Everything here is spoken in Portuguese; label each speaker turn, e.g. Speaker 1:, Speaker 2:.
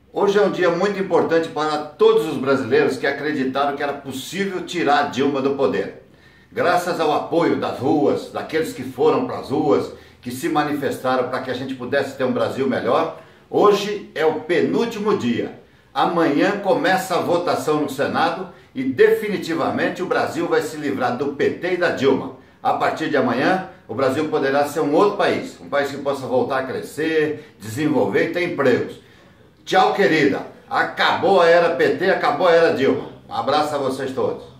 Speaker 1: Hoje é um dia muito importante para todos os brasileiros que acreditaram que era possível tirar Dilma do poder. Graças ao apoio das ruas, daqueles que foram para as ruas, que se manifestaram para que a gente pudesse ter um Brasil melhor, hoje é o penúltimo dia. Amanhã começa a votação no Senado e definitivamente o Brasil vai se livrar do PT e da Dilma. A partir de amanhã, o Brasil poderá ser um outro país, um país que possa voltar a crescer, desenvolver e ter empregos. Tchau, querida. Acabou a era PT, acabou a era Dilma. Um abraço a vocês todos.